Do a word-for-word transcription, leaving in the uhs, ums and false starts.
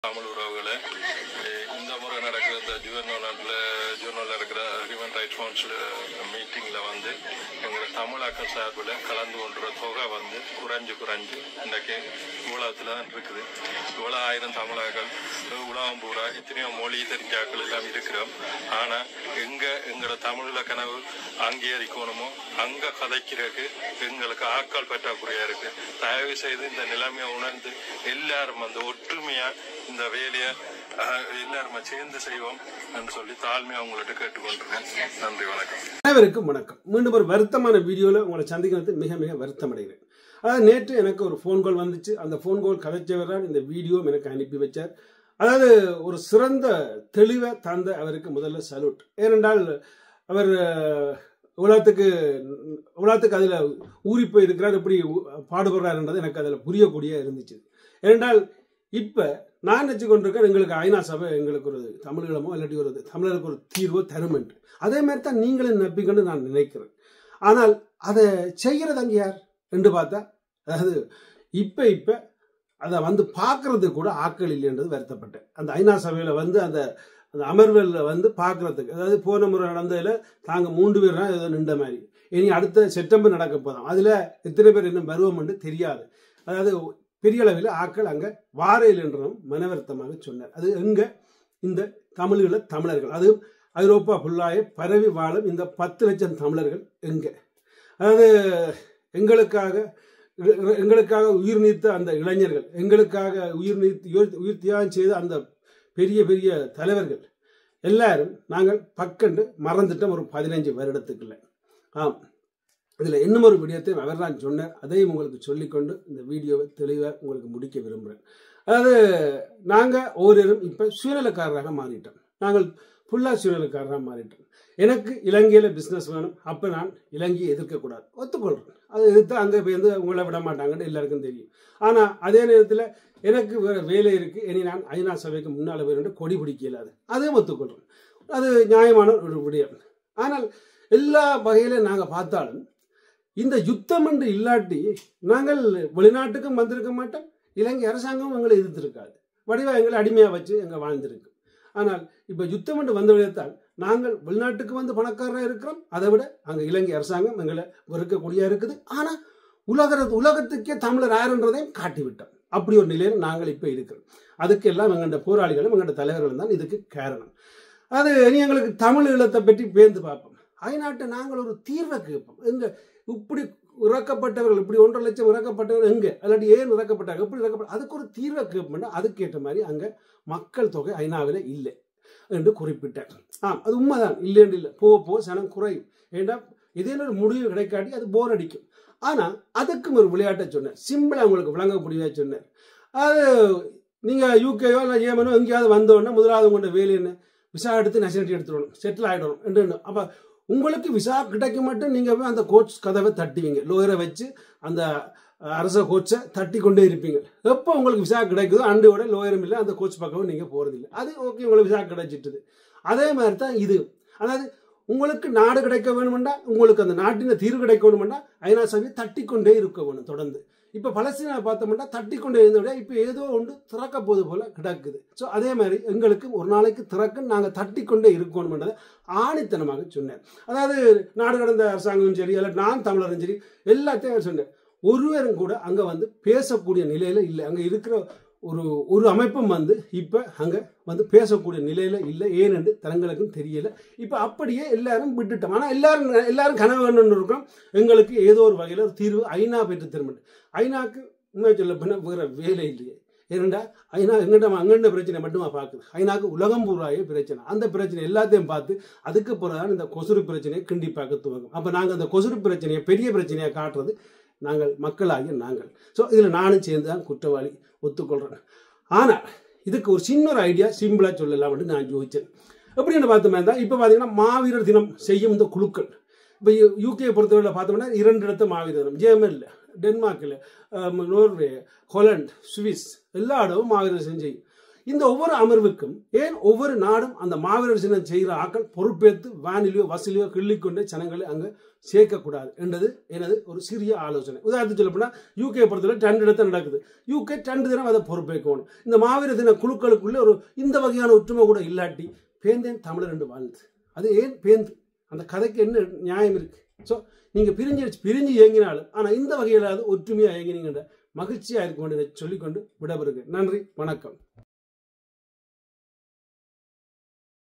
தமிழ் உறவுகளை இந்த முறை நடக்கிற இந்த ஜூவர்னல் ஜூவர்னல் இருக்கிற ஹியூமன் ரைட்ஸ் கவுன்சில் மீட்டிங்கில் வந்து எங்கள் தமிழாக்க சார்பில் கலந்து கொண்டுற தொகை வந்து குறைஞ்சு குறைஞ்சு இன்றைக்கு உலகத்தில் தான் இருக்குது. இவ்வளோ ஆயிரம் தமிழாக்கள் உலகம் பூரா இத்தனையோ மொழி தெரிஞ்சாக்கள் எல்லாம் இருக்கிறோம். ஆனால் எங்கே எங்களோட தமிழில் கனவு அங்கீகரிக்கணுமோ அங்கே கதைக்கிறதுக்கு எங்களுக்கு ஆட்கள் பற்றாக்குறையாக இருக்குது. தயவு செய்து இந்த நிலைமையை உணர்ந்து எல்லாரும் வந்து ஒற்றுமையாக இந்த வேலையை எல்லாருமே சேர்ந்து செய்வோம் என்று சொல்லி தாழ்மையாக உங்கள்கிட்ட கேட்டுக்கொண்டிருக்கேன். நன்றி, வணக்கம். அனைவருக்கும் வணக்கம். மீண்டும் ஒரு வருத்தமான வீடியோவில் உங்களை சந்திக்கிறது மிக மிக வருத்தம் அடைகிறேன். அதாவது நேற்று எனக்கு ஒரு ஃபோன் கால் வந்துச்சு. அந்த ஃபோன் கால் கதைச்சவர் தான் இந்த வீடியோ எனக்கு அனுப்பி வச்சார். அதாவது ஒரு சிறந்த தெளிவை தந்த அவருக்கு முதல்ல சல்யூட். ஏனென்றால் அவர் உலகத்துக்கு உலகத்துக்கு அதில் ஊறி போயிருக்கிறார், எப்படி பாடுபடுறாருன்றது எனக்கு அதில் புரியக்கூடிய இருந்துச்சு. ஏனென்றால் இப்போ நான் நினச்சி கொண்டிருக்கேன் எங்களுக்கு ஐநா சபை எங்களுக்கு ஒரு தமிழீழமோ இல்லாட்டி ஒரு தமிழருக்கு ஒரு தீர்வோ தருமென்று. அதே மாதிரி தான் நீங்களும் நம்பிக்கொண்டு நான் நினைக்கிறேன். ஆனால் அதை செய்கிறது அங்கே யார் என்று பார்த்தா, அதாவது இப்போ இப்போ அதை வந்து பார்க்கறது கூட ஆட்கள் இல்லைன்றது வருத்தப்பட்டேன். அந்த ஐநா சபையில் வந்து அந்த அந்த அமர்வில் வந்து பார்க்கறதுக்கு, அதாவது போன முறை நடந்ததில் தாங்க மூன்று பேர் தான் ஏதோ நின்ற மாதிரி. இனி அடுத்த செப்டம்பர் நடக்க போதும். அதில் எத்தனை பேர் இன்னும் வருவோம்னு தெரியாது. அதாவது பெரிய அளவில் ஆக்கள் அங்கே வாரையில் என்றும் மனவருத்தமாக சொன்னார். அது எங்கே இந்த தமிழீழ தமிழர்கள், அது ஐரோப்பா ஃபுல்லாக பரவி வாழும் இந்த பத்து லட்சம் தமிழர்கள் எங்கே, அதாவது எங்களுக்காக எங்களுக்காக உயிர் நீத்த அந்த இளைஞர்கள், எங்களுக்காக உயிர் நீத்து உயிர் தியாகம் செய்த அந்த பெரிய பெரிய தலைவர்கள் எல்லாரும் நாங்கள் பக்கண்டு மறந்துட்டோம் ஒரு பதினைஞ்சு வருடத்துக்குள்ள. ஆம், இதில் இன்னும் ஒரு விடயத்தை அவர் தான் சொன்னார். அதையும் உங்களுக்கு சொல்லிக்கொண்டு இந்த வீடியோவை தெளிவாக உங்களுக்கு முடிக்க விரும்புகிறேன். அதாவது நாங்கள் ஒவ்வொருவரும் இப்போ சுயநலக்காரராக மாறிட்டோம். நாங்கள் ஃபுல்லாக சுயநலக்காரராக மாறிட்டோம். எனக்கு இலங்கையில் பிஸ்னஸ் வேணும், அப்போ நான் இலங்கையை எதிர்க்கக்கூடாது, ஒத்துக்கொள்கிறேன். அதை எதிர்த்து அங்கே போய் வந்து உங்களை விட மாட்டாங்கன்னு எல்லாருக்கும் தெரியும். ஆனால் அதே நேரத்தில் எனக்கு வேறு வேலை இருக்குது, இனி நான் ஐநா சபைக்கு முன்னால் வேறு கொடி பிடிக்க இல்லாது, அதையும் ஒத்துக்கொள்கிறோம். அது நியாயமான ஒரு விடயம். ஆனால் எல்லா வகையிலும் நாங்கள் பார்த்தாலும் இந்த யுத்தம் என்று இல்லாட்டி நாங்கள் வெளிநாட்டுக்கும் வந்திருக்க மாட்டோம், இலங்கை அரசாங்கம் எங்களை எதிர்த்திருக்காது, வடிவா எங்களை அடிமையாக வச்சு எங்கள் வாழ்ந்திருக்கு. ஆனால் இப்போ யுத்தம் என்று வந்த விடத்தால் நாங்கள் வெளிநாட்டுக்கு வந்து பணக்காரராக இருக்கிறோம், அதை விட அங்கே இலங்கை அரசாங்கம் எங்களை வெறுக்கக்கூடியா இருக்குது. ஆனால் உலக உலகத்துக்கே தமிழர் யாருன்றதையும் காட்டிவிட்டோம். அப்படி ஒரு நிலையில் நாங்கள் இப்போ இருக்கிறோம். அதுக்கெல்லாம் எங்கள்ட போராளிகளும் எங்கள்ட தலைவர்களும் தான் இதுக்கு காரணம். அது இனி எங்களுக்கு தமிழ் ஈழத்தை பற்றி பேர்ந்து பார்ப்போம். ஐநாட்டை நாங்கள் ஒரு தீர்வை கேட்போம். எங்க இப்படி இறக்கப்பட்டவர்கள், இப்படி ஒன்றரை லட்சம் இறக்கப்பட்டவர்கள் எங்கே, இல்லாட்டி ஏன் இறக்கப்பட்டாங்க, எப்படி இறக்கப்பட்ட, அதுக்கு ஒரு தீர்வை கேட்போம்னா அதுக்கேற்ற மாதிரி அங்கே மக்கள் தொகை ஐநாவில் இல்லை என்று குறிப்பிட்டார். ஆம், அது உண்மைதான், இல்லைன்னு இல்லை. போக போக சனம் குறையும். ஏன்னா இதே ஒரு முடிவு கிடைக்காட்டி அது போர் அடிக்கும். ஆனால் அதுக்கும் ஒரு விளையாட்டை சொன்னார், சிம்பிளாக உங்களுக்கு விளங்கக்கூடியதாக சொன்னார். அது நீங்கள் யூகேயோ இல்லை ஏமனோ எங்கேயாவது வந்தோடனே முதலாவது உங்களோட வேலை என்ன, விசா எடுத்து நேஷனாலிட்டி எடுத்துடணும், செட்டில் ஆகிடணும் என்று. அப்போ உங்களுக்கு விசா கிடைக்க மட்டும் நீங்கள் போய் அந்த கோச் கதவை தட்டுவீங்க, லோயரை வச்சு அந்த அரச கோச்சை தட்டி கொண்டே இருப்பீங்க. எப்போ உங்களுக்கு விசா கிடைக்குதோ அண்டோட லோயரும் இல்லை, அந்த கோச் பக்கமும் நீங்கள் போகிறதில்லை. அது ஓகே, உங்களுக்கு விசா கிடைச்சிட்டுது. அதே மாதிரி தான் இது. அதாவது உங்களுக்கு நாடு கிடைக்க வேணுமெண்டா, உங்களுக்கு அந்த நாட்டின் தீர்வு கிடைக்க வேணுமெண்டா ஐநா சபையை தட்டி கொண்டே இருக்க வேணும் தொடர்ந்து. இப்போ பலஸ்தீனா பார்த்தோம்னா தட்டி கொண்டே இருந்த விட இப்போ ஏதோ ஒன்று திறக்க போது போல கிடக்குது. ஸோ அதே மாதிரி எங்களுக்கு ஒரு நாளைக்கு திறக்க நாங்கள் தட்டி கொண்டே இருக்கணும்ன்றதை ஆணித்தனமாக சொன்னார். அதாவது நாடு கடந்த அரசாங்கமும் சரி, அல்ல நான் தமிழரும் சரி, எல்லாத்தையும் சொன்னேன். ஒருவரும் கூட அங்கே வந்து பேசக்கூடிய நிலையில் இல்லை. அங்கே இருக்கிற ஒரு ஒரு அமைப்பும் வந்து இப்போ அங்கே வந்து பேசக்கூடிய நிலையில் இல்லை. ஏனென்று தங்களுக்கும் தெரியலை. இப்போ அப்படியே எல்லாரும் விட்டுட்டோம். ஆனால் எல்லாரும் எல்லாரும் கனவு வேணும்னு இருக்கோம், எங்களுக்கு ஏதோ ஒரு வகையில் ஒரு தீர்வு ஐநா பெற்று திரும்ப. ஐநாக்கு உண்மை சொல்ல போனால் வேறு வேலை இல்லையே. ஏனெண்டா ஐநா எங்கிட்ட அங்கண்ட பிரச்சனை மட்டுமா பார்க்குது. ஐநாக்கு உலகம் பூராயே பிரச்சனை. அந்த பிரச்சனை எல்லாத்தையும் பார்த்து அதுக்கு பிறகுதான் இந்த கொசுறு பிரச்சனையை கிண்டி பார்க்க துவங்கும். அப்போ நாங்கள் அந்த கொசுறு பிரச்சனையை பெரிய பிரச்சனையாக காட்டுறது நாங்கள் மக்களாகிய நாங்கள். ஸோ இதில் நானும் சேர்ந்து தான் குற்றவாளி, ஒத்துக்கொள்கிறேன். ஆனால் இதுக்கு ஒரு சின்ன ஒரு ஐடியா சிம்பிளாக சொல்லலாம் அப்படின்னு நான் யோசித்தேன். எப்படின்னு பார்த்தோம்னா தான் இப்போ பார்த்தீங்கன்னா மாவீரர் தினம் செய்யும் இந்த குழுக்கள். இப்போ யூகே பொறுத்தவரை பார்த்தோம்னா இரண்டு இடத்த மாவீரர் தினம், ஜெர்மனில், டென்மார்க்கில், நோர்வே, ஹோலண்ட், சுவிஸ் எல்லா இடமும் மாவீரர் செஞ்சு. இந்த ஒவ்வொரு அமர்வுக்கும் ஏன் ஒவ்வொரு நாடும் அந்த மாவீரர் சின்னம் செய்கிற ஆக்கள் பொறுப்பேற்று வானிலையோ வசூலியோ கிள்ளிக்கொண்டு ஜனங்களை அங்கே சேர்க்கக்கூடாது என்றது எனது ஒரு சிறிய ஆலோசனை. உதாரணத்துக்கு சொல்ல போனால் யூகே பொறுத்தவரை ரெண்டு இடத்துல நடக்குது. யூகே ரெண்டு தினம் அதை பொறுப்பேற்கணும். இந்த மாவீரர் தின குழுக்களுக்குள்ளே ஒரு இந்த வகையான ஒற்றுமை கூட இல்லாட்டி பேந்தேன் தமிழர் என்று வாழ்ந்து அது ஏன் பேந்து அந்த கதைக்கு என்ன நியாயம் இருக்கு? ஸோ நீங்கள் பிரிஞ்சு பிரிஞ்சு இயங்கினாலும் ஆனால் இந்த வகையிலாவது ஒற்றுமையாக இயங்கினீங்கன்ற மகிழ்ச்சியாக இருக்கும் என்று சொல்லிக்கொண்டு விடப்படுகிறேன். நன்றி, வணக்கம்.